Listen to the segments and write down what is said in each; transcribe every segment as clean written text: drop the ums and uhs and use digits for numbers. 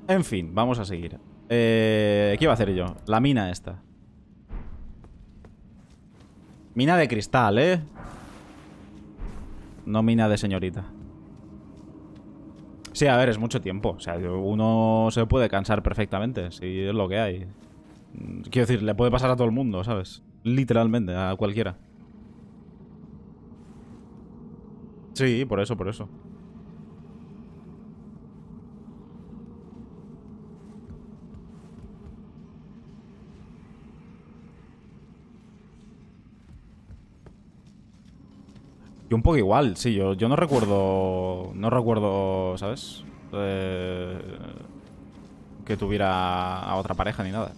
En fin, vamos a seguir. ¿Qué iba a hacer yo? La mina esta. Mina de cristal, ¿eh? No mina de señorita. Sí, a ver, es mucho tiempo. O sea, uno se puede cansar perfectamente, si es lo que hay. Quiero decir, le puede pasar a todo el mundo, ¿sabes? Literalmente, a cualquiera. Sí, por eso, por eso. Yo un poco igual, sí, yo no recuerdo... No recuerdo, ¿sabes? Que tuviera a otra pareja ni nada.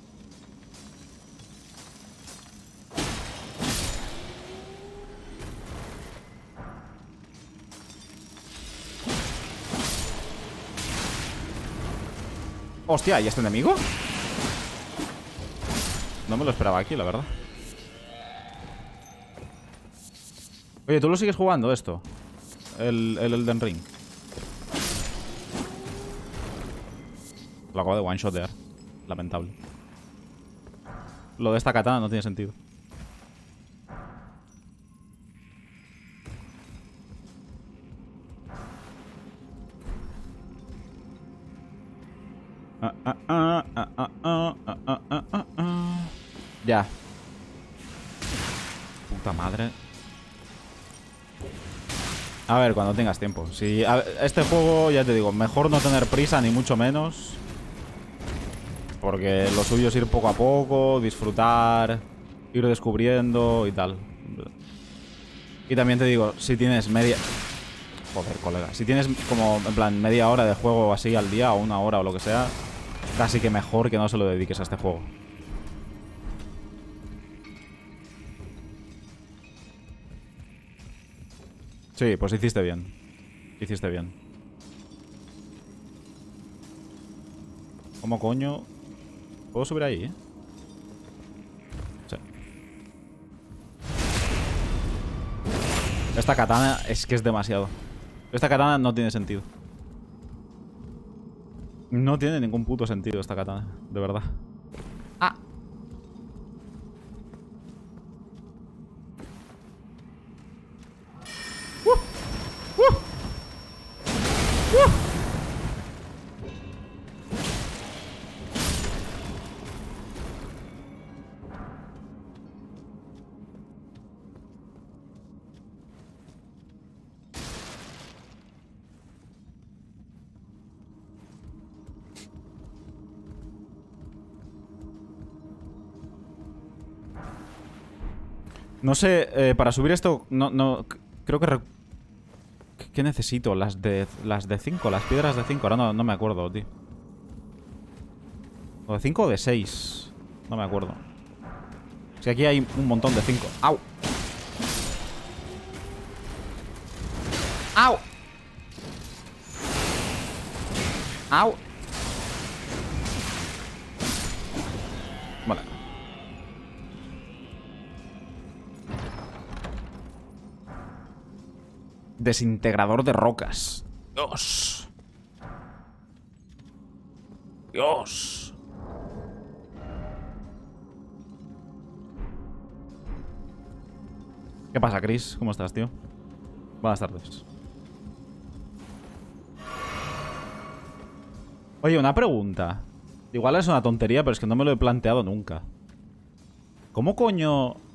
Hostia, ¿y este enemigo? No me lo esperaba aquí, la verdad. Oye, ¿tú lo sigues jugando esto? El Elden Ring. Lo acabo de one-shotear. Lamentable. Lo de esta katana no tiene sentido. Ya. Puta madre. A ver, cuando tengas tiempo. Si este juego, ya te digo, mejor no tener prisa, ni mucho menos. Porque lo suyo es ir poco a poco, disfrutar, ir descubriendo y tal. Y también te digo, si tienes media... Joder, colega. Si tienes como, en plan, media hora de juego así al día, o una hora o lo que sea, casi que mejor que no se lo dediques a este juego. Sí, pues hiciste bien. Hiciste bien. ¿Cómo coño? ¿Puedo subir ahí, eh? Sí. Esta katana es que es demasiado. Esta katana no tiene sentido. No tiene ningún puto sentido esta katana, de verdad. Ah. No sé, para subir esto, creo que... ¿Qué necesito? Las de 5, las piedras de 5. Ahora no me acuerdo, tío. ¿O de 5 o de 6? No me acuerdo. Si aquí hay un montón de 5. ¡Au! ¡Au! ¡Au! Vale. Desintegrador de rocas. Dios. Dios. ¿Qué pasa, Chris? ¿Cómo estás, tío? Buenas tardes. Oye, una pregunta. Igual es una tontería, pero es que no me lo he planteado nunca. ¿Cómo coño...? O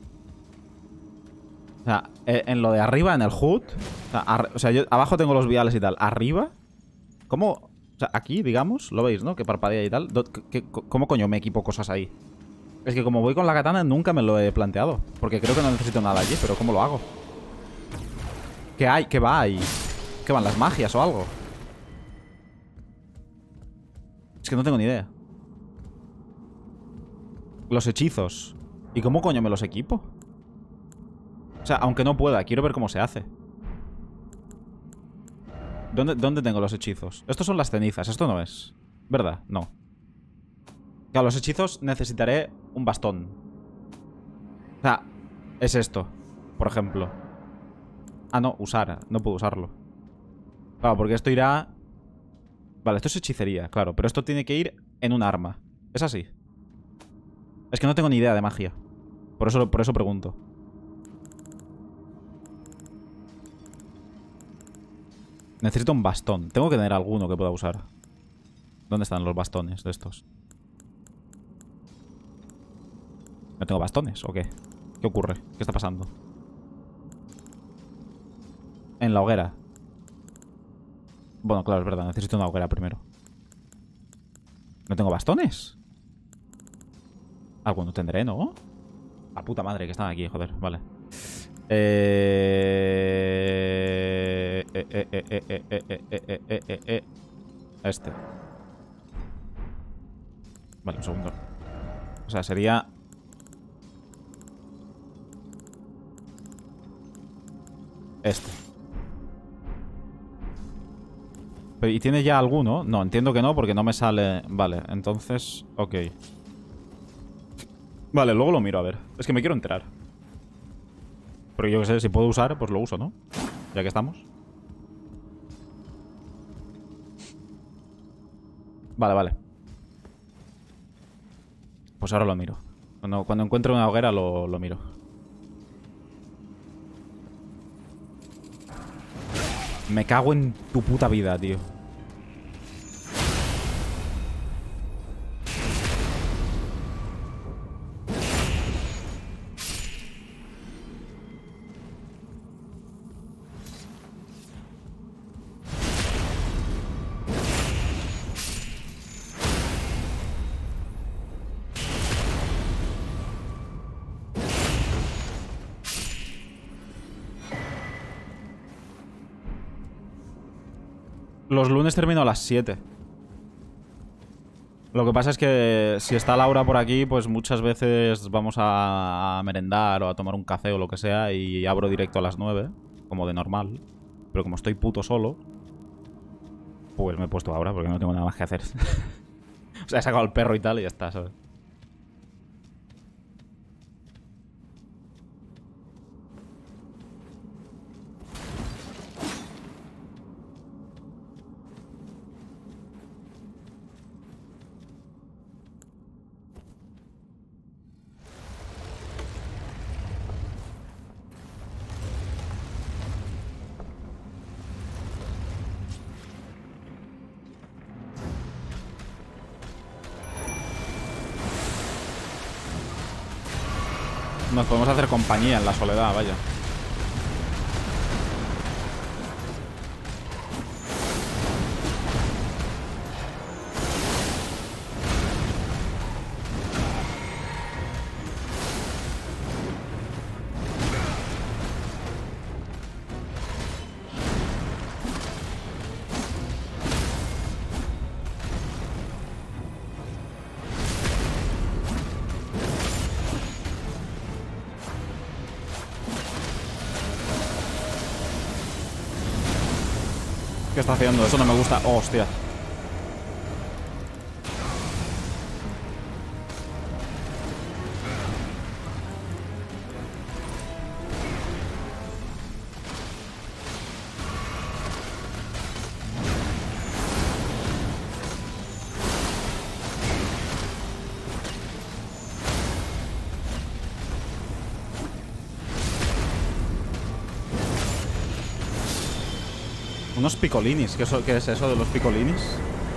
sea, en lo de arriba, en el HUD... O sea, yo abajo tengo los viales y tal. ¿Arriba? ¿Cómo...? O sea, aquí, digamos, lo veis, ¿no? Que parpadea y tal. ¿Cómo coño me equipo cosas ahí? Es que como voy con la katana nunca me lo he planteado. Porque creo que no necesito nada allí, pero ¿cómo lo hago? ¿Qué hay? ¿Qué va ahí? ¿Qué van, las magias o algo? Es que no tengo ni idea. Los hechizos. ¿Y cómo coño me los equipo? O sea, aunque no pueda, quiero ver cómo se hace. ¿Dónde tengo los hechizos? Estos son las cenizas, esto no es. ¿Verdad? No. Claro, los hechizos necesitaré un bastón. O sea, es esto, por ejemplo. Ah, no, usar. No puedo usarlo. Claro, porque esto irá... Vale, esto es hechicería, claro. Pero esto tiene que ir en un arma. ¿Es así? Es que no tengo ni idea de magia. Por eso pregunto. Necesito un bastón. Tengo que tener alguno que pueda usar. ¿Dónde están los bastones de estos? ¿No tengo bastones o qué? ¿Qué ocurre? ¿Qué está pasando? En la hoguera. Bueno, claro, es verdad. Necesito una hoguera primero. ¿No tengo bastones? Alguno tendré, ¿no? La puta madre que están aquí, joder. Vale. Este. Vale, un segundo. O sea, sería... este. ¿Y tiene ya alguno? No, entiendo que no, porque no me sale... Vale, entonces... Ok. Vale, luego lo miro, a ver. Es que me quiero enterar. Pero yo qué sé, si puedo usar, pues lo uso, ¿no? Ya que estamos. Vale, vale. Pues ahora lo miro. Cuando encuentre una hoguera lo miro. Me cago en tu puta vida, tío. Los lunes termino a las 7. Lo que pasa es que si está Laura por aquí, pues muchas veces vamos a merendar o a tomar un café o lo que sea y abro directo a las 9, como de normal. Pero como estoy puto solo, pues me he puesto ahora porque no tengo nada más que hacer. O sea, he sacado al perro y tal y ya está, ¿sabes? Nos podemos hacer compañía en la soledad, vaya. ¿Qué está haciendo? Eso no me gusta. Oh, hostia. Unos picolinis. ¿Qué es eso de los picolinis?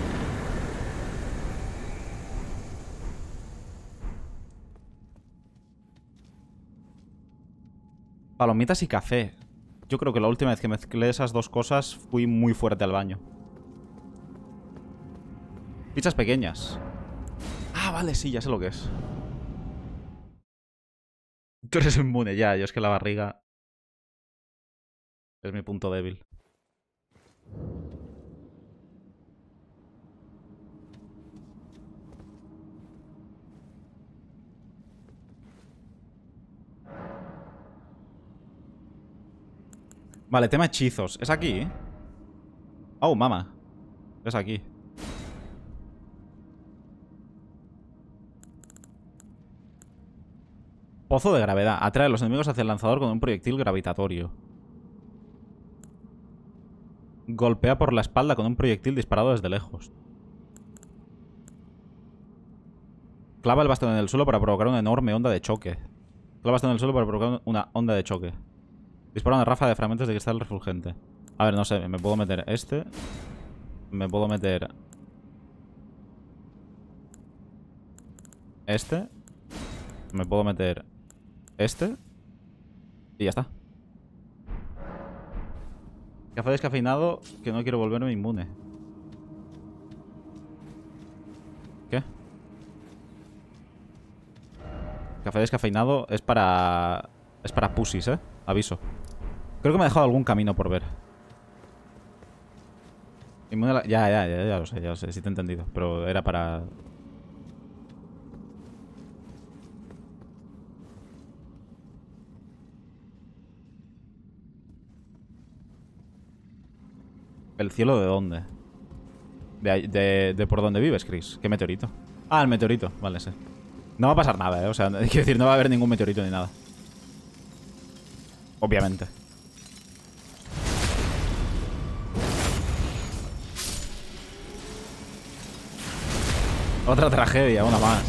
Palomitas y café. Yo creo que la última vez que mezclé esas dos cosas fui muy fuerte al baño. Pizzas pequeñas. Ah, vale, sí, ya sé lo que es. Tú eres inmune ya. Yo es que la barriga es mi punto débil. Vale, tema hechizos. ¿Es aquí? Oh, mama. Es aquí. Pozo de gravedad. Atrae a los enemigos hacia el lanzador con un proyectil gravitatorio. Golpea por la espalda con un proyectil disparado desde lejos. Clava el bastón en el suelo para provocar una enorme onda de choque. Clava el bastón en el suelo para provocar una onda de choque. Dispara una ráfaga de fragmentos de cristal refulgente. A ver, no sé, me puedo meter este. Me puedo meter este. Me puedo meter este. Y ya está. Café descafeinado, que no quiero volverme inmune. ¿Qué? Café descafeinado es para... Es para pussies, aviso. Creo que me ha dejado algún camino por ver. Inmune a la... Ya lo sé, sí te he entendido. Pero era para... ¿El cielo de dónde? De por dónde vives, Chris. ¿Qué meteorito? Ah, el meteorito. Vale, sí. No va a pasar nada, O sea, quiero decir, no va a haber ningún meteorito ni nada. Obviamente. Otra tragedia, una más.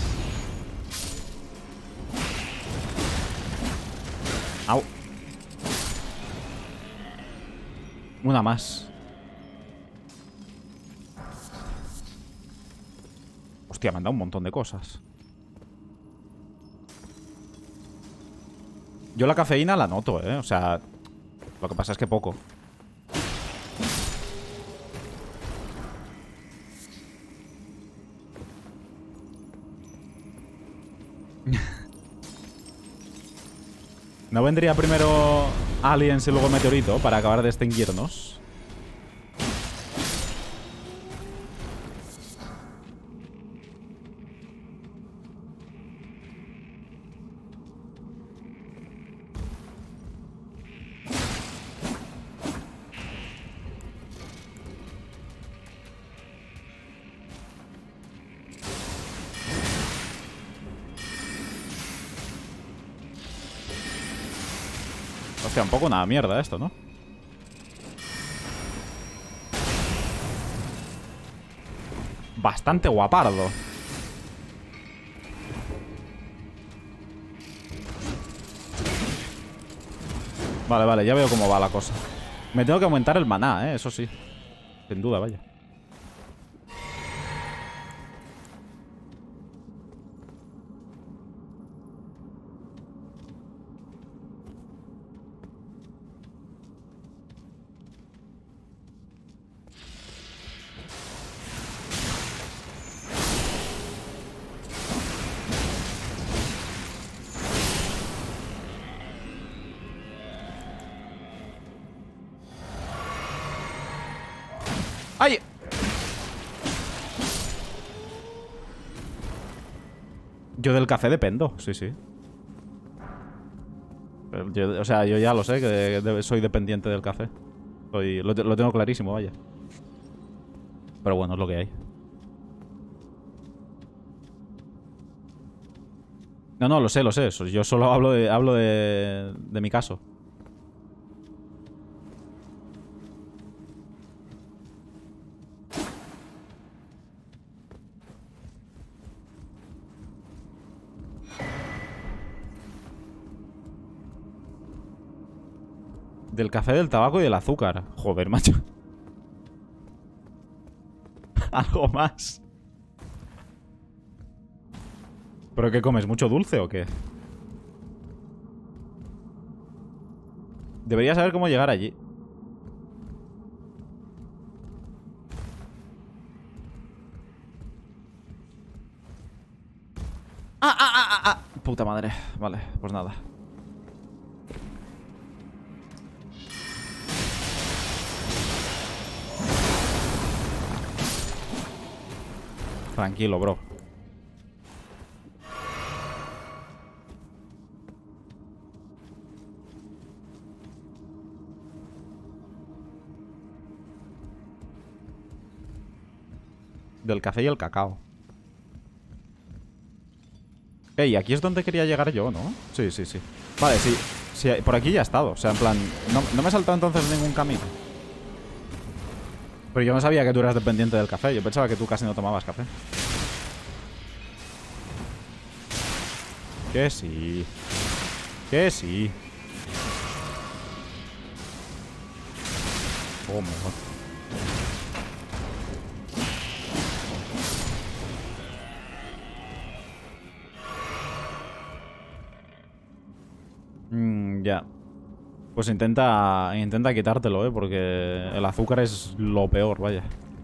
Au. Una más. Hostia, me han dado un montón de cosas. Yo la cafeína la noto, O sea, lo que pasa es que poco. ¿No vendría primero aliens y luego meteorito para acabar de extinguirnos? Hostia, un poco una mierda esto, ¿no? Bastante guapardo. Vale, ya veo cómo va la cosa. Me tengo que aumentar el maná, eso sí. Sin duda, vaya. ¡Ay! Yo del café dependo, sí. O sea, yo ya lo sé, que soy dependiente del café. Lo tengo clarísimo, vaya. Pero bueno, es lo que hay. No, lo sé. Yo solo hablo de mi caso. Del café, del tabaco y del azúcar. Joder, macho. Algo más. ¿Pero qué comes? ¿Mucho dulce o qué? Debería saber cómo llegar allí. Puta madre. Vale, pues nada. Tranquilo, bro. Del café y el cacao. Ey, aquí es donde quería llegar yo, ¿no? Sí. Vale, sí, por aquí ya he estado. O sea, en plan, no me he saltado entonces ningún camino. Pero yo no sabía que tú eras dependiente del café. Yo pensaba que tú casi no tomabas café. Que sí. Que sí. Oh, mejor. Ya. Pues intenta quitártelo, porque el azúcar es lo peor, vaya.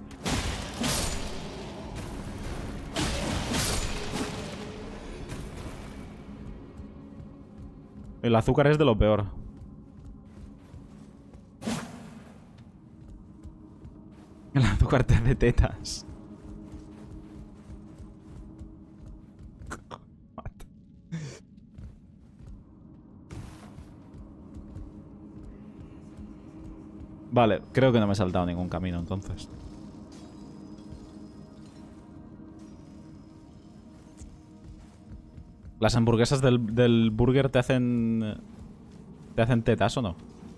El azúcar es de lo peor. El azúcar te hace tetas. Vale, creo que no me he saltado ningún camino, entonces. ¿Las hamburguesas del burger te hacen tetas o no?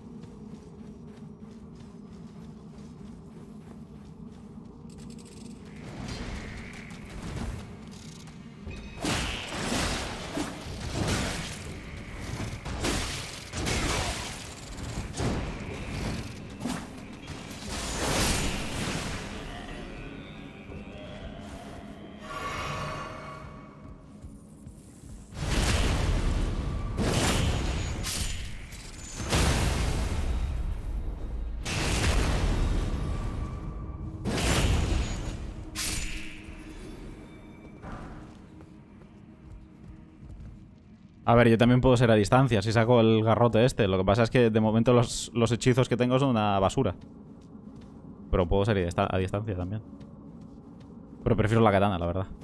A ver, yo también puedo ser a distancia si saco el garrote este. Lo que pasa es que de momento los hechizos que tengo son una basura. Pero puedo ser a distancia también. Pero prefiero la katana, la verdad.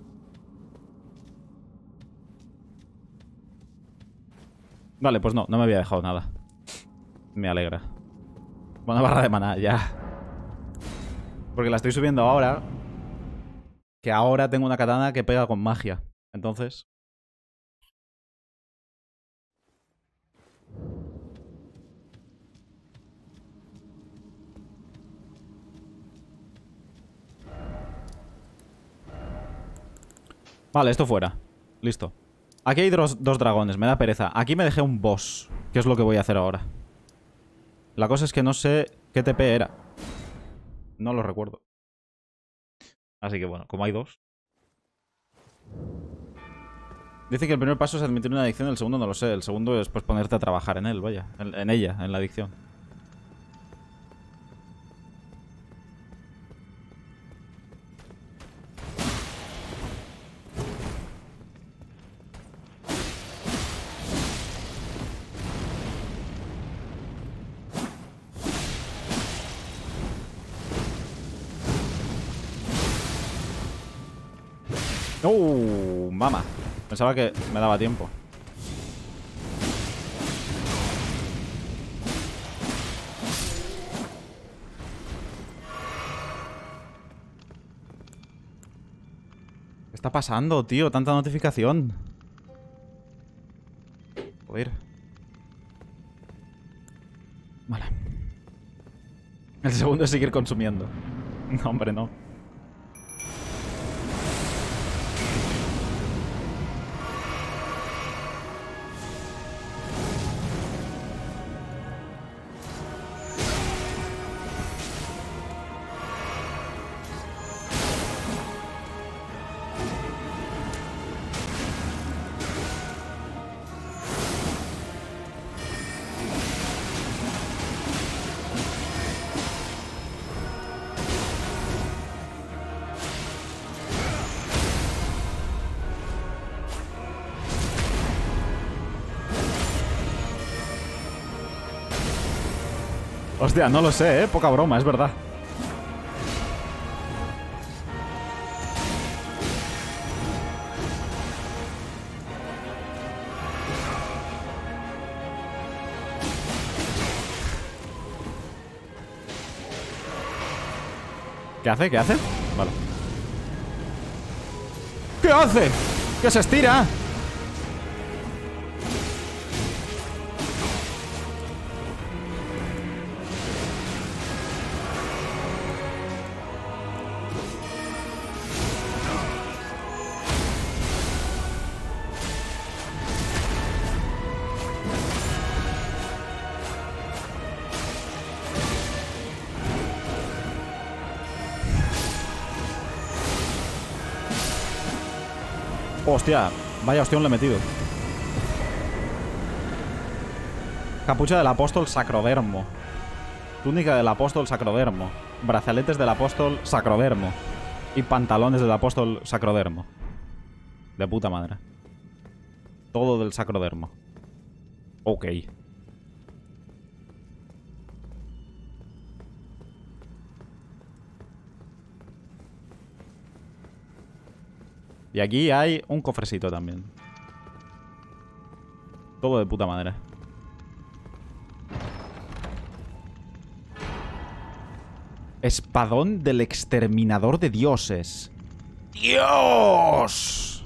Vale, pues no me había dejado nada. Me alegra. Buena barra de maná, ya. Porque la estoy subiendo ahora. Que ahora tengo una katana que pega con magia. Entonces... Vale, esto fuera. Listo. Aquí hay dos dragones, me da pereza. Aquí me dejé un boss, que es lo que voy a hacer ahora. La cosa es que no sé qué TP era. No lo recuerdo. Así que bueno, como hay dos. Dice que el primer paso es admitir una adicción, el segundo no lo sé. El segundo es pues ponerte a trabajar en él, vaya. En ella, en la adicción. Mama. Pensaba que me daba tiempo. ¿Qué está pasando, tío? Tanta notificación. Joder. Vale. El segundo es seguir consumiendo. No, hombre, no. Hostia, no lo sé, ¿eh? Poca broma, es verdad. ¿Qué hace? ¿Qué hace? Vale. ¿Qué hace? ¡Que se estira! Hostia, vaya hostión le he metido. Capucha del apóstol Sacrodermo. Túnica del apóstol Sacrodermo. Brazaletes del apóstol Sacrodermo. Y pantalones del apóstol Sacrodermo. De puta madre. Todo del Sacrodermo. Ok. Y aquí hay un cofrecito también. Todo de puta madre. Espadón del exterminador de dioses. ¡Dios!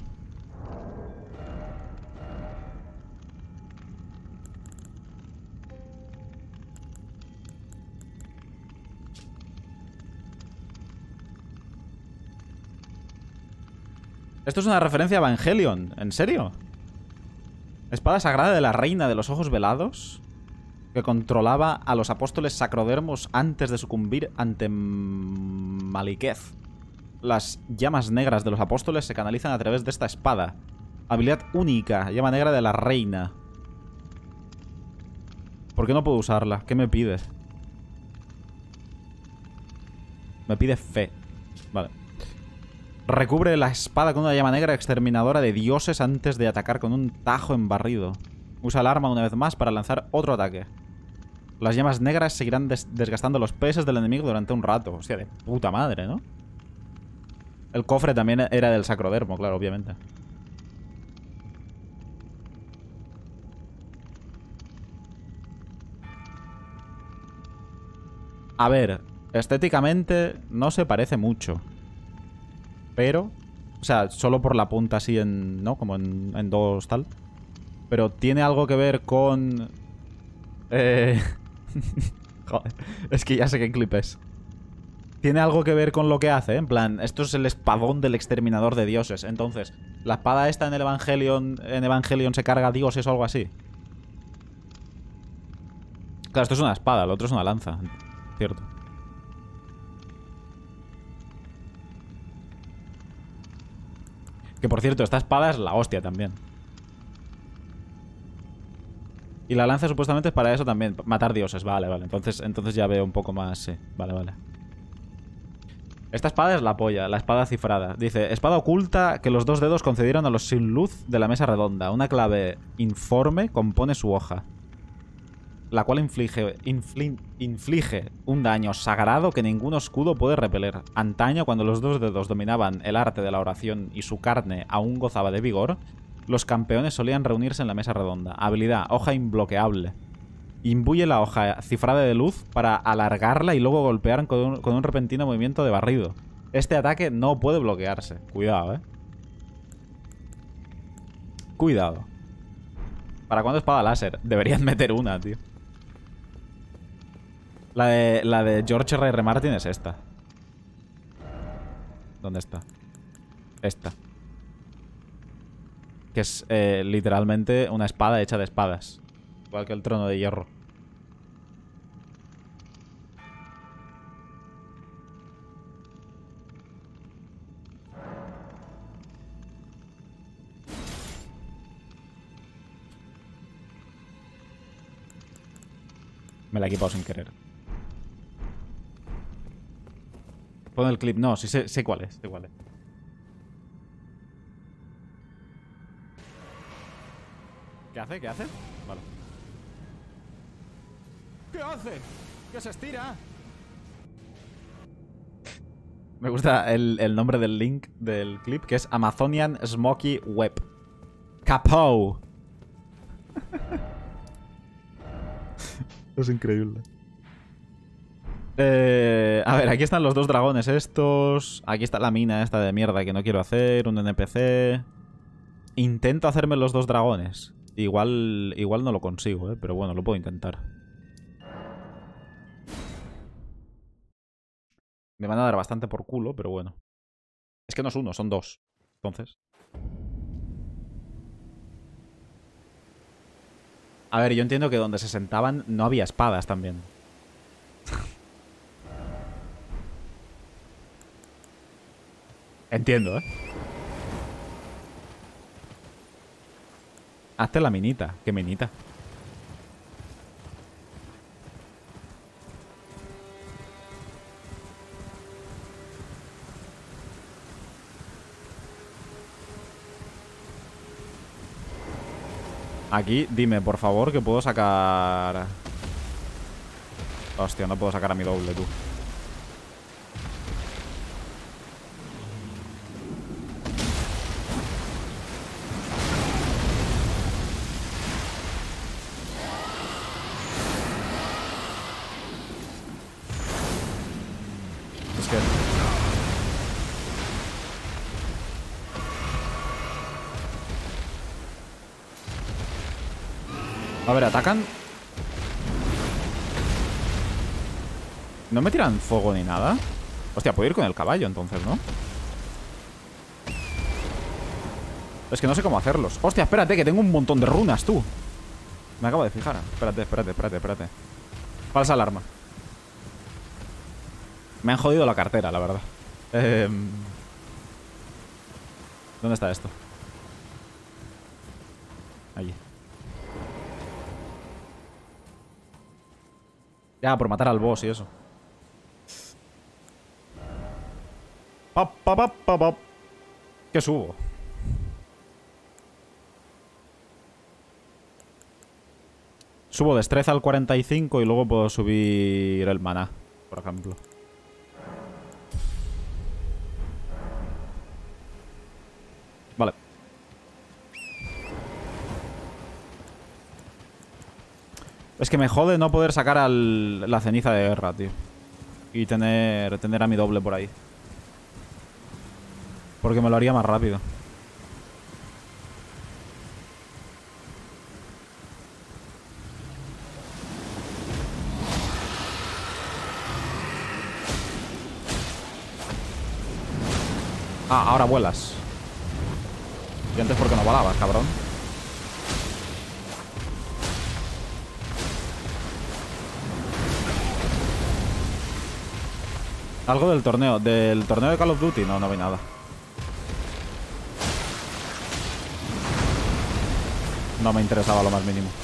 Esto es una referencia a Evangelion. ¿En serio? Espada sagrada de la reina de los ojos velados, que controlaba a los apóstoles sacrodermos antes de sucumbir ante Maliketh. Las llamas negras de los apóstoles se canalizan a través de esta espada. Habilidad única, llama negra de la reina. ¿Por qué no puedo usarla? ¿Qué me pide? Me pide fe. Vale. Recubre la espada con una llama negra exterminadora de dioses antes de atacar con un tajo embarrido. Usa el arma una vez más para lanzar otro ataque. Las llamas negras seguirán desgastando los peces del enemigo durante un rato. Hostia, de puta madre, ¿no? El cofre también era del Sacrodermo, claro, obviamente. A ver, estéticamente no se parece mucho. Pero, o sea, solo por la punta así en, ¿no? Como en dos tal. Pero tiene algo que ver con... Joder, es que ya sé qué clip es. Tiene algo que ver con lo que hace, ¿eh? En plan, esto es el espadón del exterminador de dioses. Entonces, ¿la espada esta en el Evangelion se carga a dioses o algo así? Claro, esto es una espada, lo otro es una lanza. Cierto. Que por cierto, esta espada es la hostia también. Y la lanza supuestamente es para eso también. Matar dioses, vale, vale. Entonces ya veo un poco más, sí. Vale, vale. Esta espada es la polla, la espada cifrada. Dice, espada oculta que los dos dedos concedieron a los sin luz de la mesa redonda. Una clave informe compone su hoja, la cual inflige un daño sagrado que ningún escudo puede repeler. Antaño, cuando los dos dedos dominaban el arte de la oración y su carne aún gozaba de vigor, los campeones solían reunirse en la mesa redonda. Habilidad, hoja imbloqueable. Imbuye la hoja cifrada de luz para alargarla y luego golpear con un repentino movimiento de barrido. Este ataque no puede bloquearse. Cuidado, Cuidado. ¿Para cuándo espada láser? Deberían meter una, tío. La de George R.R. Martin es esta. ¿Dónde está? Esta. Que es literalmente una espada hecha de espadas. Igual que el trono de hierro. Me la he equipado sin querer. Pon el clip. No, sí sé cuál es. Sé cuál es. ¿Qué hace? ¿Qué hace? Vale. ¿Qué hace? ¡Que se estira! Me gusta el nombre del link del clip, que es Amazonian Smoky Web. ¡Capou! Es increíble. A ver, aquí están los dos dragones estos. Aquí está la mina esta de mierda que no quiero hacer. Un NPC. Intento hacerme los dos dragones. Igual no lo consigo, pero bueno, lo puedo intentar. Me van a dar bastante por culo, pero bueno. Es que no es uno, son dos. Entonces... A ver, yo entiendo que donde se sentaban no había espadas también. Entiendo, hazte la minita. ¿Qué minita? Aquí, dime, por favor, que puedo sacar... Hostia, no puedo sacar a mi doble, tú. Es que... A ver, atacan... ¿No me tiran fuego ni nada? Hostia, puedo ir con el caballo entonces, ¿no? Es que no sé cómo hacerlos. Hostia, espérate, que tengo un montón de runas, tú. Me acabo de fijar. Espérate. Falsa alarma. Me han jodido la cartera, la verdad. ¿Dónde está esto? Allí. Ya, por matar al boss y eso. ¿Qué subo? Subo destreza al 45 y luego puedo subir el maná, por ejemplo. Vale. Es que me jode no poder sacar la ceniza de guerra, tío. Y tener a mi doble por ahí. Porque me lo haría más rápido. Ah, ahora vuelas. Y antes, ¿por qué no volabas, cabrón? Algo del torneo. ¿Del torneo de Call of Duty? No, no vi nada. No me interesaba lo más mínimo.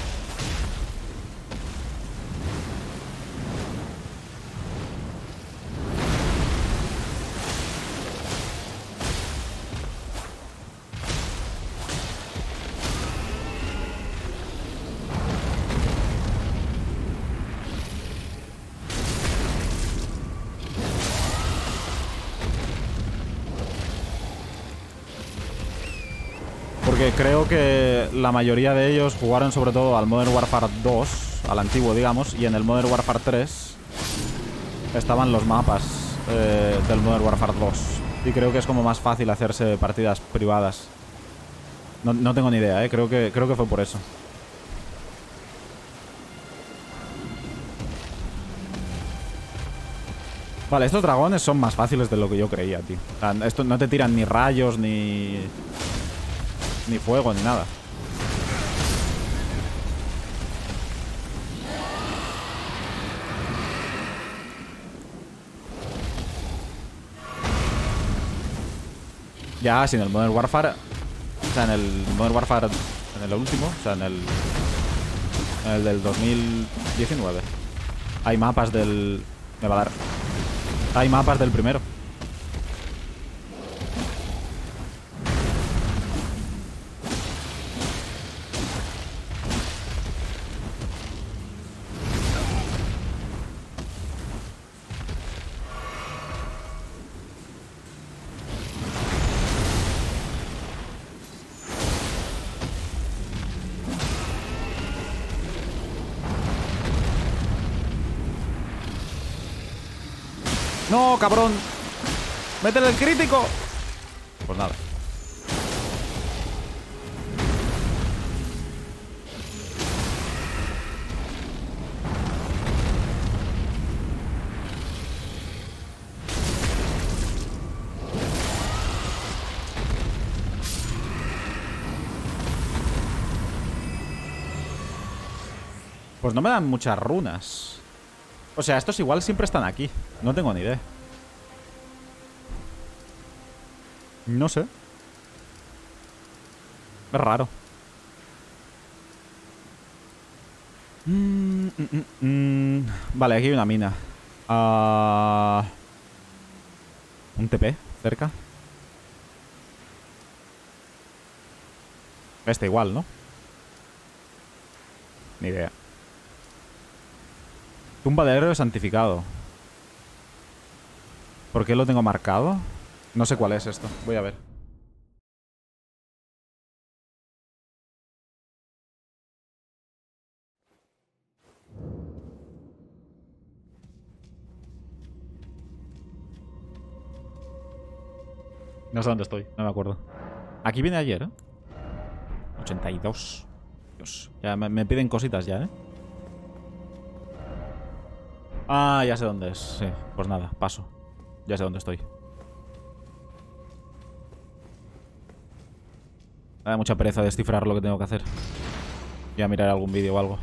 Porque creo que la mayoría de ellos jugaron sobre todo al Modern Warfare 2, al antiguo, digamos, y en el Modern Warfare 3 estaban los mapas del Modern Warfare 2. Y creo que es como más fácil hacerse partidas privadas. No tengo ni idea, creo que fue por eso. Vale, estos dragones son más fáciles de lo que yo creía, tío. O sea, esto no te tiran ni rayos, ni fuego, ni nada. Ya, sin el Modern Warfare... O sea, en el Modern Warfare... En el último, o sea, en el del 2019. Hay mapas del... Me va a dar... Hay mapas del primero. ¡No, cabrón! ¡Métele el crítico! Pues nada. Pues no me dan muchas runas. O sea, estos igual siempre están aquí. No tengo ni idea. No sé. Es raro. Vale, aquí hay una mina. Un TP cerca. Este igual, ¿no? Ni idea. Tumba de héroe santificado. ¿Por qué lo tengo marcado? No sé cuál es esto. Voy a ver. No sé dónde estoy. No me acuerdo. Aquí viene ayer, ¿eh? 82. Dios. Ya me piden cositas ya, ¿eh? Ah, ya sé dónde es. Sí. Pues nada, paso. Ya sé dónde estoy. Me da mucha pereza descifrar lo que tengo que hacer. Voy a mirar algún vídeo o algo.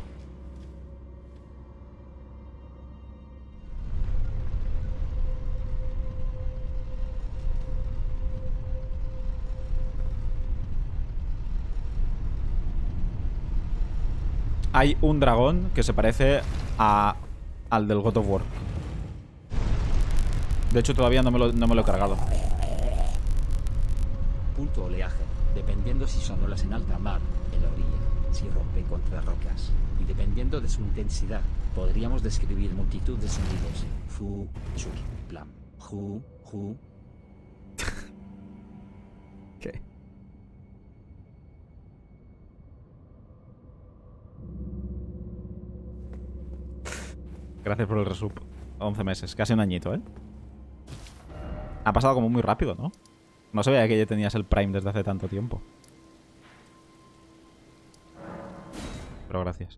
Hay un dragón que se parece al del God of War. De hecho, todavía no me lo he cargado. Punto oleaje, dependiendo si son olas en alta mar, en la orilla, si rompe contra rocas. Y dependiendo de su intensidad, podríamos describir multitud de sonidos. Fu, chur, plam, ju. ¿Qué? Gracias por el resub. 11 meses, casi un añito, ¿eh? Ha pasado como muy rápido, ¿no? No sabía que ya tenías el Prime desde hace tanto tiempo. Pero gracias.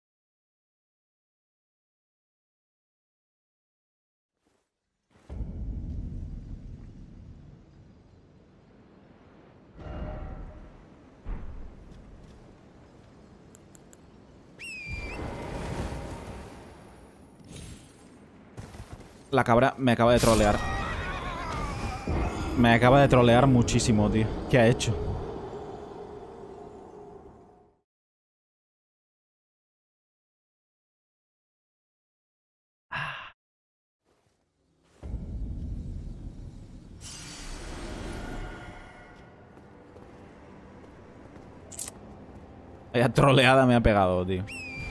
La cabra me acaba de trolear. Me acaba de trolear muchísimo, tío. ¿Qué ha hecho? Vaya troleada me ha pegado, tío.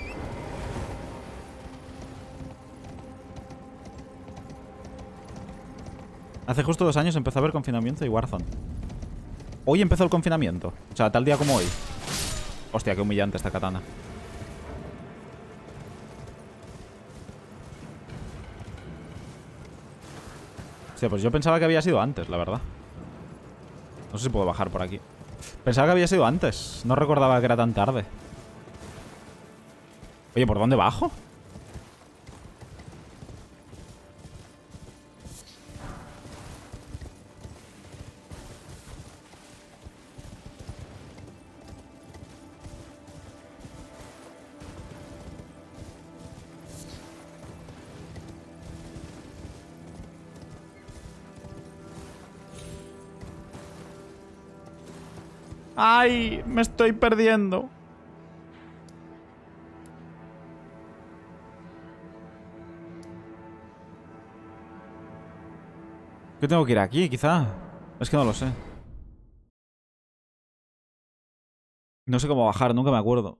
Hace justo 2 años empezó a haber confinamiento y Warzone. Hoy empezó el confinamiento. O sea, tal día como hoy. Hostia, qué humillante esta katana. Hostia, pues yo pensaba que había sido antes, la verdad. No sé si puedo bajar por aquí. Pensaba que había sido antes. No recordaba que era tan tarde. Oye, ¿por dónde bajo? ¡Ay! Me estoy perdiendo. ¿Qué tengo que ir aquí, quizá? Es que no lo sé. No sé cómo bajar, nunca me acuerdo.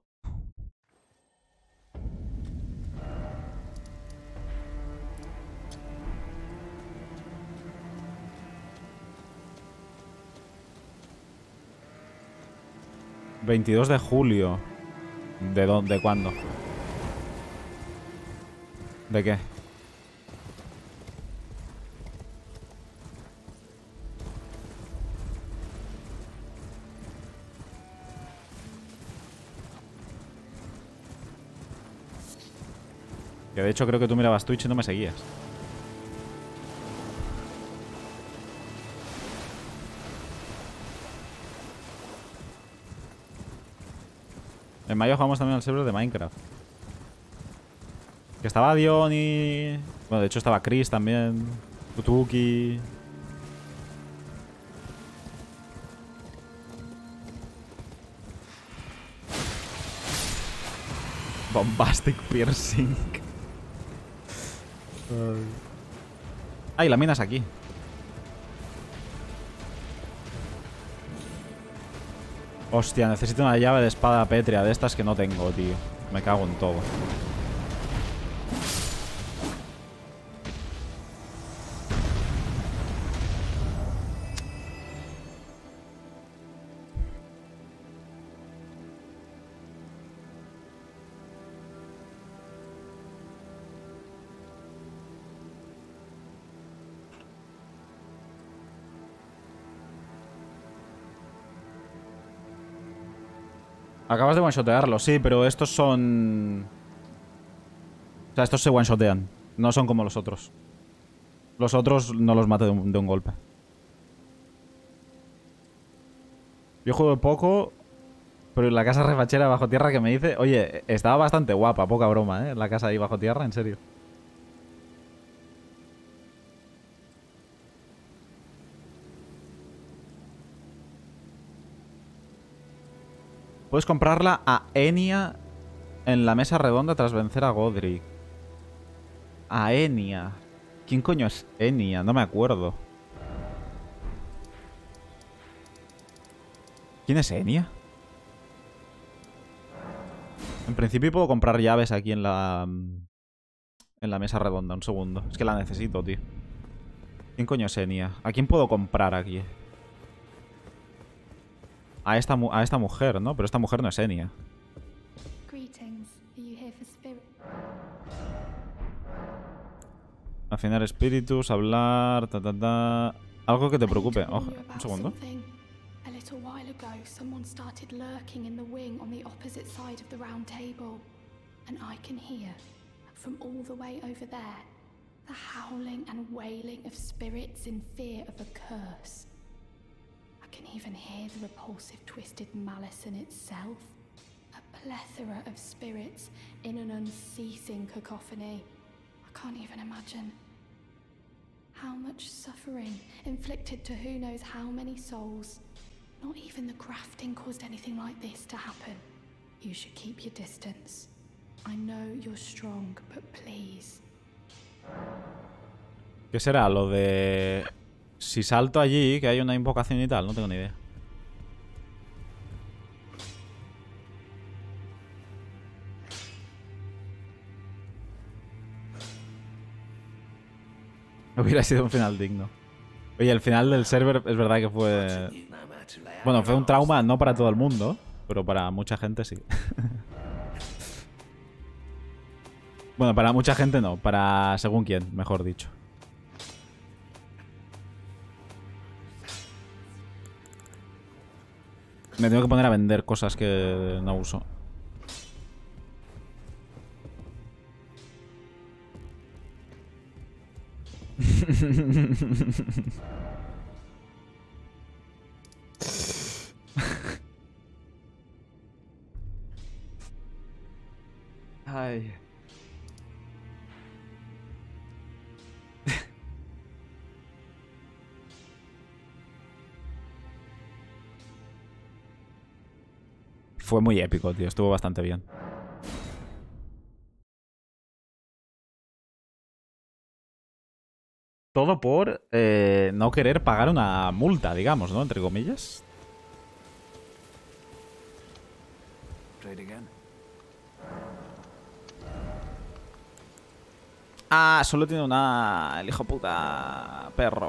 ¿22 de julio? ¿De dónde? ¿De cuándo? ¿De qué? Que de hecho creo que tú mirabas Twitch y no me seguías. En mayo jugamos también al server de Minecraft. Que estaba Dion y... Bueno, de hecho estaba Chris también. Tutuki. Bombastic piercing. Ay, la mina es aquí. Hostia, necesito una llave de espada pétrea de estas que no tengo, tío. Me cago en todo. Acabas de one-shotearlo, sí, pero estos son... O sea, estos se one-shotean. No son como los otros. Los otros no los mato de un golpe. Yo juego poco, pero la casa refachera bajo tierra que me dice... Oye, estaba bastante guapa, poca broma, ¿eh? La casa ahí bajo tierra, en serio. Puedes comprarla a Enya en la mesa redonda tras vencer a Godric. A Enya. ¿Quién coño es Enya? No me acuerdo. ¿Quién es Enya? En principio puedo comprar llaves aquí en la mesa redonda. Un segundo. Es que la necesito, tío. ¿Quién coño es Enya? ¿A quién puedo comprar aquí? A esta mujer, ¿no? Pero esta mujer no es Enya. Afinar espíritus, hablar... Algo que te preocupe. Ojo, un segundo. A little while ago, someone started lurking in the wing on the opposite side of the round table. And I can hear, from all the way over there, the howling and wailing of spirits in fear of a curse. I can even hear the repulsive twisted malice in itself. A plethora of spirits in an unceasing cacophony. I can't even imagine. How much suffering inflicted to who knows how many souls. Not even the grafting caused anything like this to happen. You should keep your distance. I know you're strong, but please. ¿Qué será? Lo de... Si salto allí, que hay una invocación y tal, no tengo ni idea. Hubiera sido un final digno. Oye, el final del server es verdad que fue... Bueno, fue un trauma no para todo el mundo, pero para mucha gente sí. Bueno, para mucha gente no, para según quién, mejor dicho. Me tengo que poner a vender cosas que no uso. Ay. Fue muy épico, tío. Estuvo bastante bien. Todo por no querer pagar una multa, digamos, ¿no? Entre comillas. Ah, solo tiene una... El hijo puta... Perro.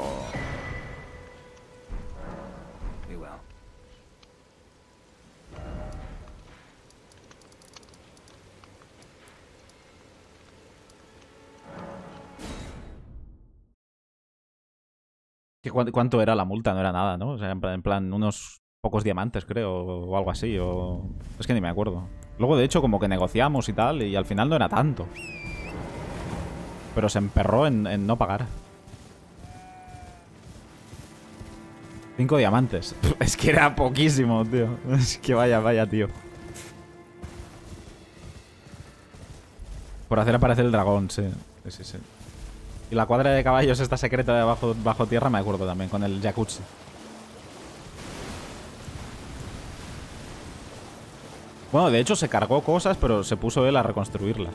¿Cuánto era la multa? No era nada, ¿no? O sea, en plan unos pocos diamantes, creo, o algo así, o... Es que ni me acuerdo. Luego, de hecho, como que negociamos y tal, y al final no era tanto. Pero se emperró en no pagar. 5 diamantes. Es que era poquísimo, tío. Es que vaya, tío. Por hacer aparecer el dragón, sí. Sí. Y la cuadra de caballos esta secreta de bajo tierra me acuerdo también, con el jacuzzi. Bueno, de hecho se cargó cosas, pero se puso él a reconstruirlas.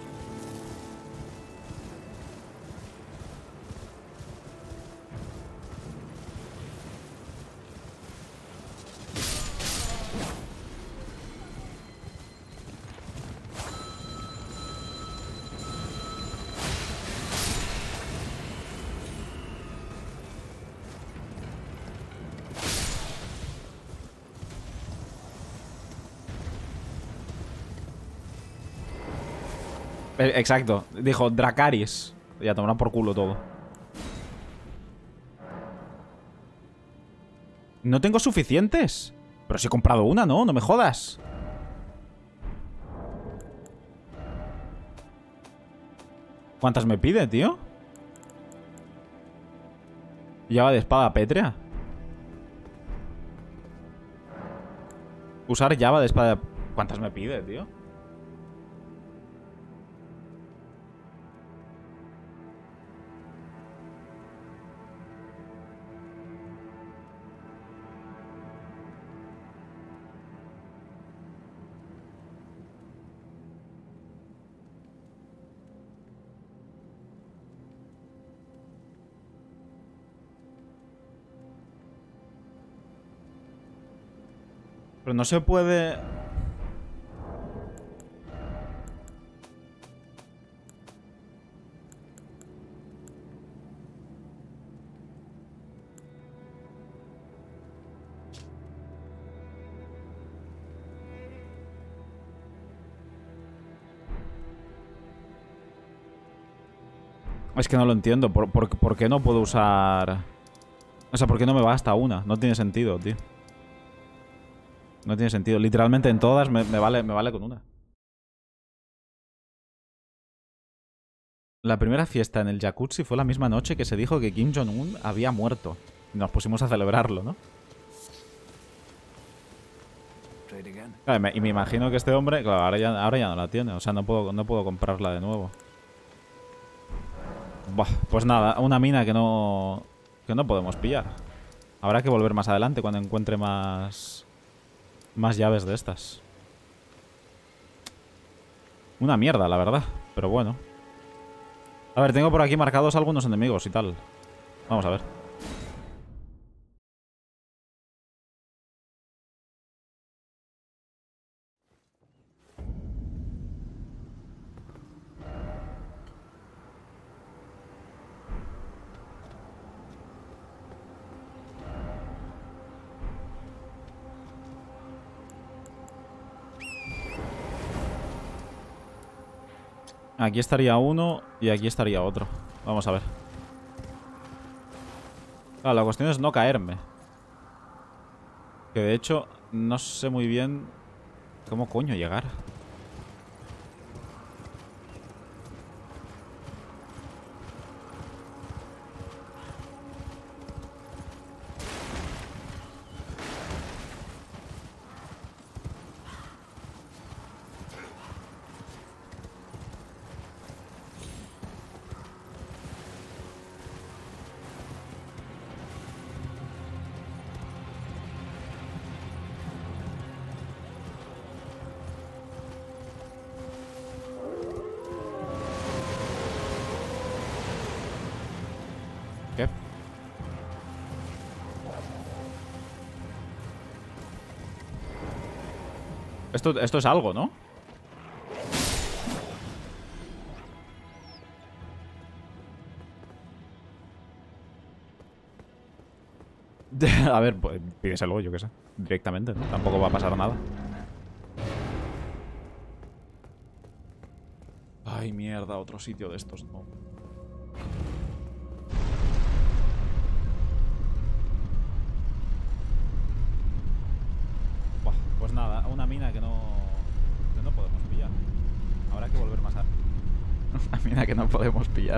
Exacto. Dijo Dracarys. Ya tomarán por culo todo. No tengo suficientes. Pero si he comprado una, ¿no? No me jodas. ¿Cuántas me pide, tío? Llave de espada pétrea. Usar llave de espada... ¿Cuántas me pide, tío? Pero no se puede... Es que no lo entiendo. ¿Por qué no puedo usar...? O sea, ¿por qué no me basta una? No tiene sentido, tío. No tiene sentido. Literalmente en todas me vale con una. La primera fiesta en el jacuzzi fue la misma noche que se dijo que Kim Jong-un había muerto. Y nos pusimos a celebrarlo, ¿no? Claro, y me imagino que este hombre... Claro, ahora ya no la tiene. O sea, no puedo comprarla de nuevo. Buah, pues nada, una mina que no podemos pillar. Habrá que volver más adelante cuando encuentre más llaves de estas. Una mierda, la verdad. Pero bueno. A ver, tengo por aquí marcados algunos enemigos y tal. Vamos a ver. Aquí estaría uno y aquí estaría otro. Vamos a ver. Claro, la cuestión es no caerme. Que de hecho no sé muy bien cómo coño llegar. ¿Qué? Esto es algo, ¿no? A ver, pues pídeselo, yo qué sé. Directamente, ¿no? Tampoco va a pasar nada. Ay, mierda, otro sitio de estos, no. Buah, pues nada, una mina que no podemos pillar. Habrá que volver más a... Una mina que no podemos pillar.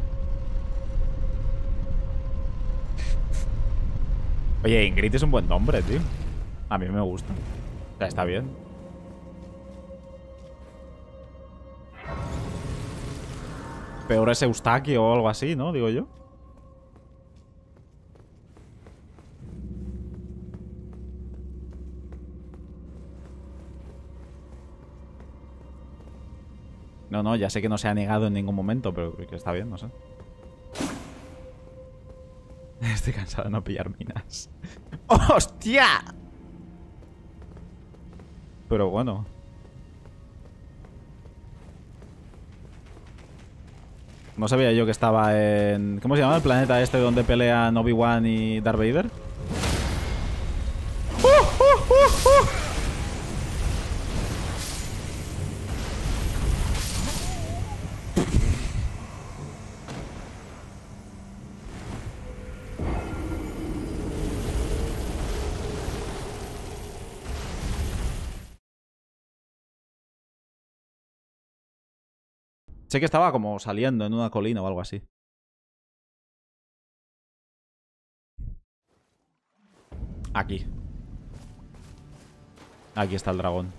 Oye, Ingrid es un buen nombre, tío. A mí me gusta. O sea, está bien. Peor es Eustaquio o algo así, ¿no? Digo yo. No, ya sé que no se ha negado en ningún momento, pero que está bien, no sé. Estoy cansado de no pillar minas. ¡Hostia! Pero bueno. No sabía yo que estaba en... ¿Cómo se llama el planeta este donde pelean Obi-Wan y Darth Vader? Sé que estaba como saliendo en una colina o algo así. Aquí. Aquí está el dragón.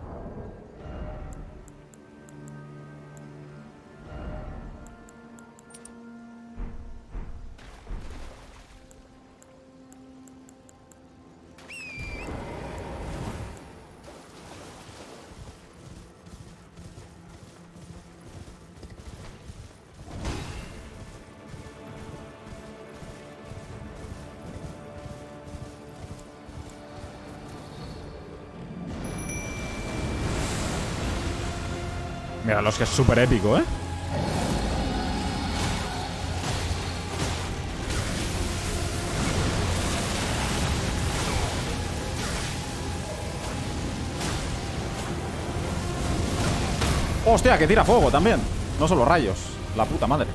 Mira, los que es súper épico, ¿eh? ¡Hostia, que tira fuego también! No solo rayos. La puta madre.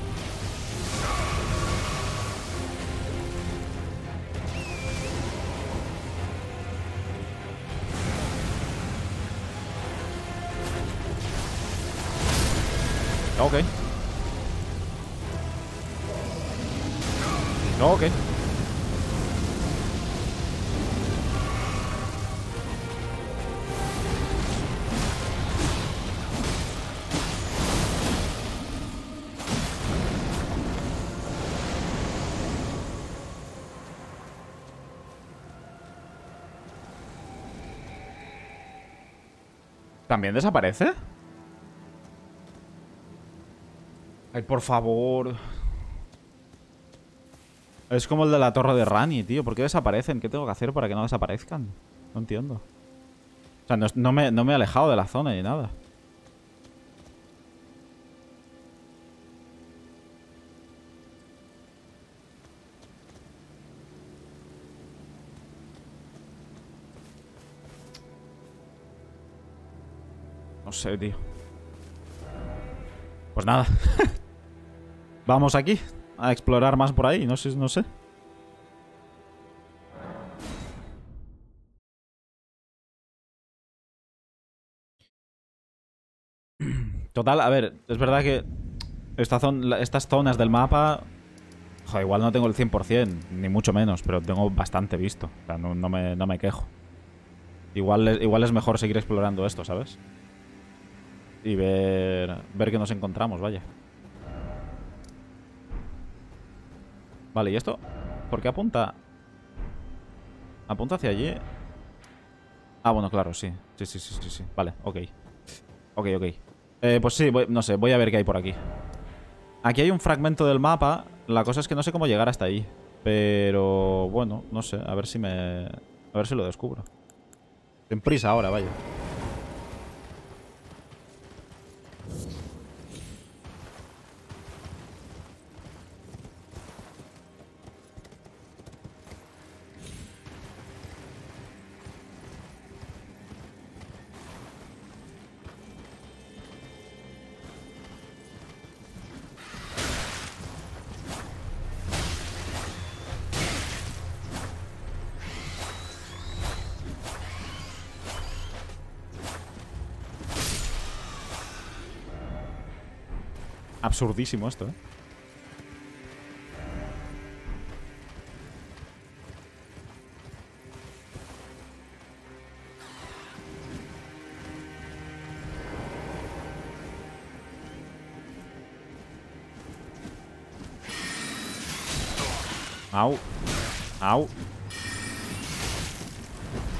Ok. Ok. ¿También desaparece? Ay, por favor. Es como el de la torre de Rani, tío. ¿Por qué desaparecen? ¿Qué tengo que hacer para que no desaparezcan? No entiendo. O sea, no me he alejado de la zona ni nada. No sé, tío. Pues nada. Vamos aquí a explorar más por ahí. No sé, no sé. Total, a ver, es verdad que estas zonas del mapa... Joder, igual no tengo el 100%, ni mucho menos, pero tengo bastante visto. O sea, no me quejo. Igual es mejor seguir explorando esto, ¿sabes? Y ver qué nos encontramos, vaya. Vale, ¿y esto? ¿Por qué apunta? ¿Apunta hacia allí? Ah, bueno, claro, sí. Sí. Vale, ok. Ok. Pues sí, no sé, voy a ver qué hay por aquí. Aquí hay un fragmento del mapa. La cosa es que no sé cómo llegar hasta ahí. Pero bueno, no sé, a ver si lo descubro. Ten prisa ahora, vaya. Absurdísimo esto, ¿eh? Au. Au.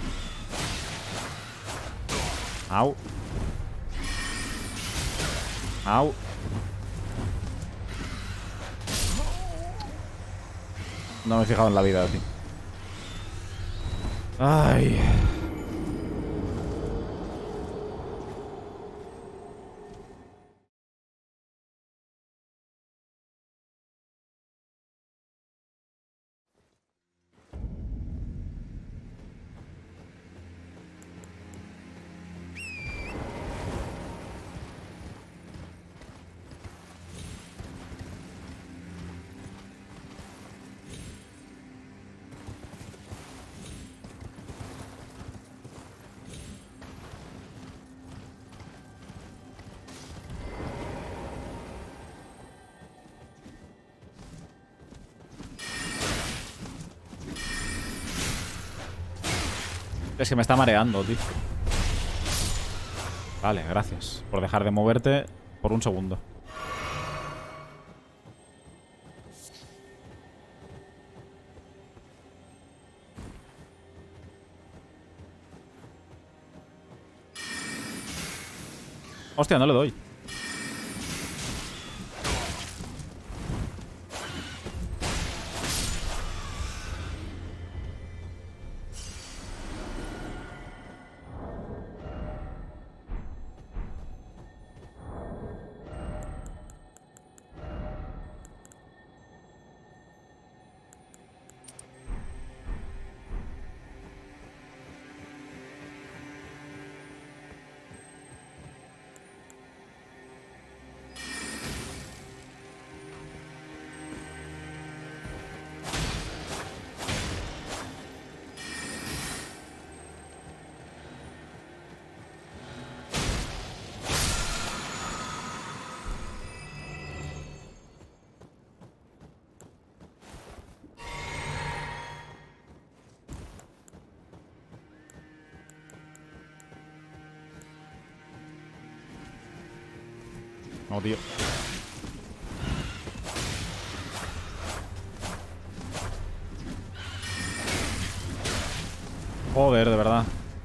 Au. Au. No me he fijado en la vida, tío. Ay. Es que me está mareando, tío. Vale, gracias por dejar de moverte por un segundo. Hostia, no le doy. No, tío. Joder, de verdad.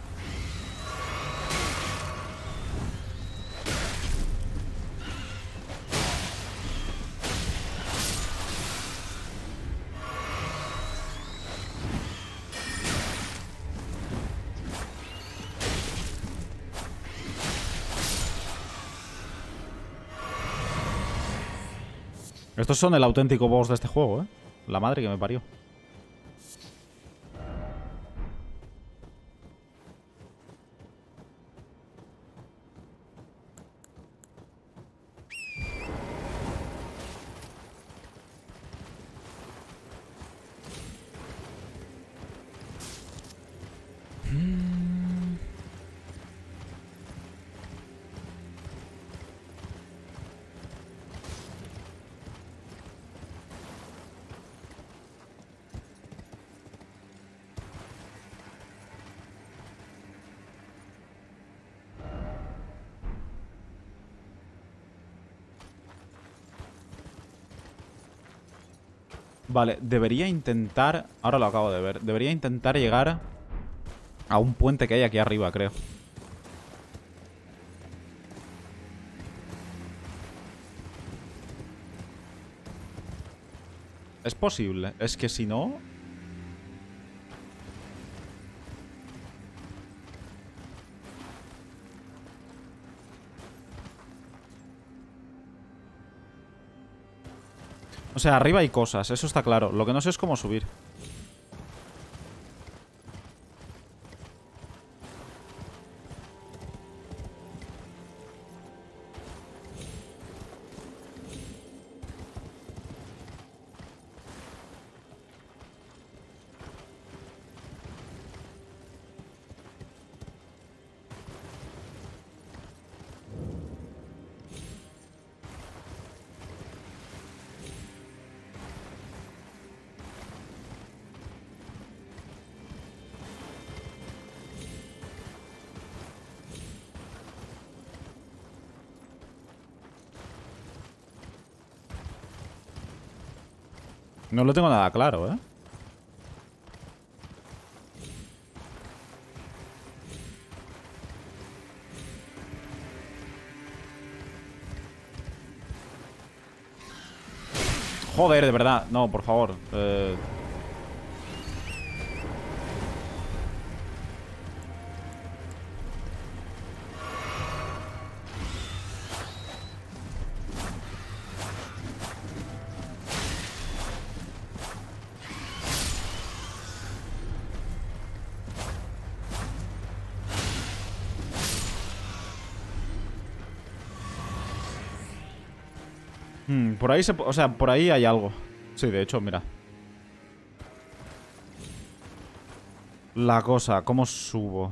Estos son el auténtico boss de este juego, ¿eh? La madre que me parió. Vale, debería intentar... Ahora lo acabo de ver. Debería intentar llegar a un puente que hay aquí arriba, creo. Es posible. Es que si no... O sea, arriba hay cosas, eso está claro. Lo que no sé es cómo subir. No lo tengo nada claro, ¿eh? Joder, de verdad. No, por favor. Por ahí o sea, por ahí hay algo. Sí, de hecho, mira. La cosa, ¿cómo subo?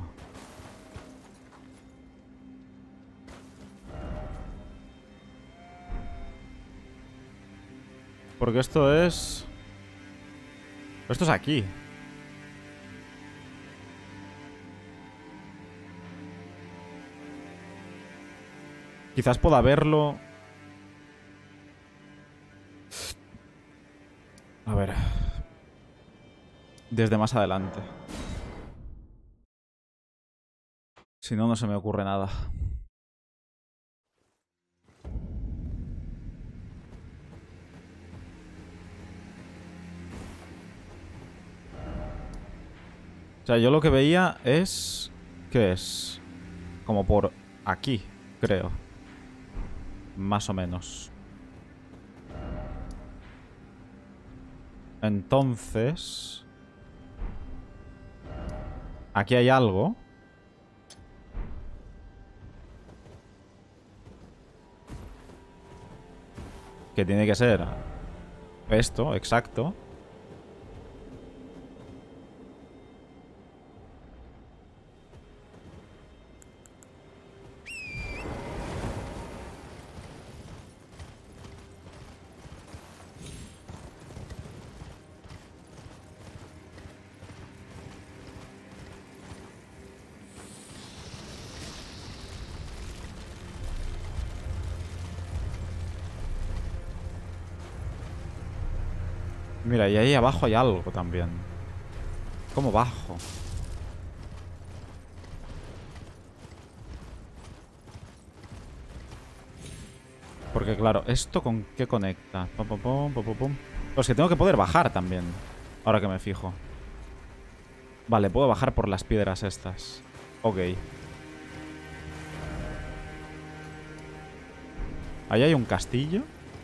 Porque esto es... Esto es aquí. Quizás pueda verlo... A ver. Desde más adelante. Si no, no se me ocurre nada. O sea, yo lo que veía es... ¿Qué es? Como por aquí, creo. Más o menos. Entonces... Aquí hay algo. Que tiene que ser esto, exacto. Mira, y ahí abajo hay algo también. ¿Cómo bajo? Porque claro, ¿esto con qué conecta? Pum, pum, pum, pum, pum, pum. Pues que tengo que poder bajar también. Ahora que me fijo. Vale, puedo bajar por las piedras estas. Ok. Ahí hay un castillo.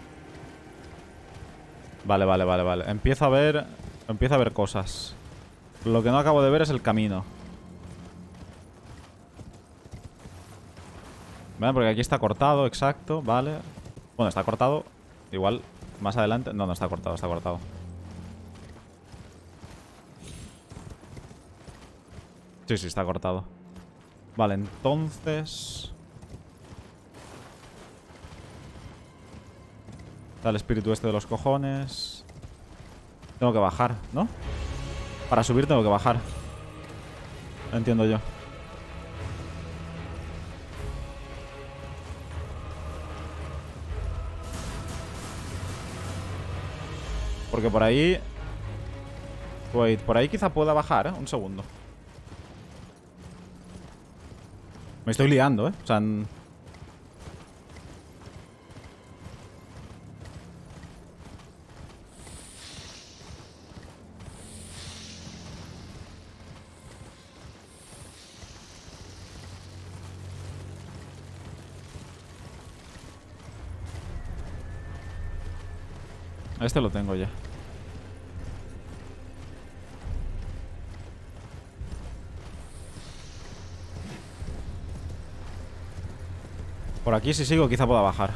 Vale, vale, vale, vale. Empiezo a ver cosas. Lo que no acabo de ver es el camino. Vale, porque aquí está cortado, exacto, vale. Bueno, está cortado. Igual, más adelante... No, no está cortado, está cortado. Sí, sí, está cortado. Vale, entonces... Está el espíritu este de los cojones. Tengo que bajar, ¿no? Para subir tengo que bajar. Entiendo yo. Porque por ahí... Wait, por ahí quizá pueda bajar, ¿eh? Un segundo. Me estoy liando, ¿eh? O sea... Este lo tengo ya. Por aquí si sigo quizá pueda bajar.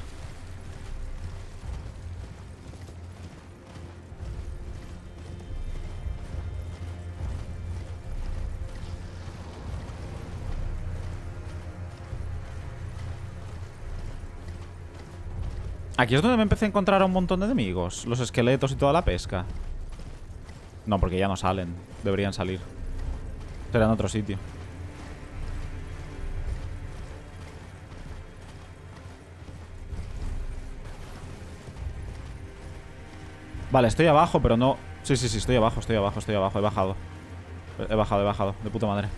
Aquí es donde me empecé a encontrar a un montón de enemigos. Los esqueletos y toda la pesca. No, porque ya no salen. Deberían salir. Será en otro sitio. Vale, estoy abajo, pero no... Sí, sí, sí, estoy abajo, estoy abajo, estoy abajo. He bajado. He bajado, he bajado. De puta madre.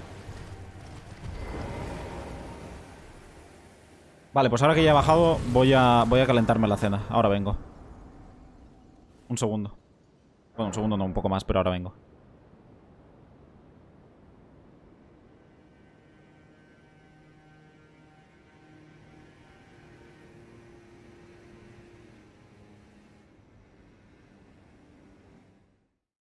Vale, pues ahora que ya he bajado voy a calentarme la cena. Ahora vengo. Un segundo. Bueno, un segundo no, un poco más, pero ahora vengo.